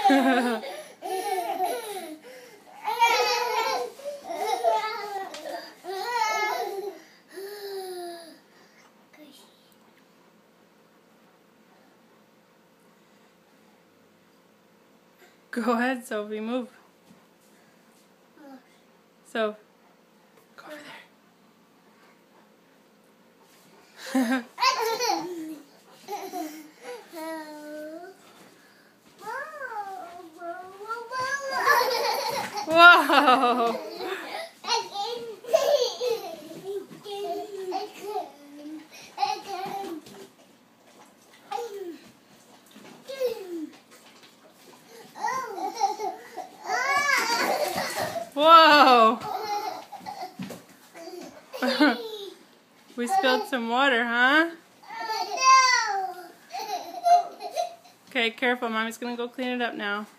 Go ahead, Sophie, move. So, go over there. Whoa! Whoa! We spilled some water, huh? Okay, careful. Mommy's gonna go clean it up now.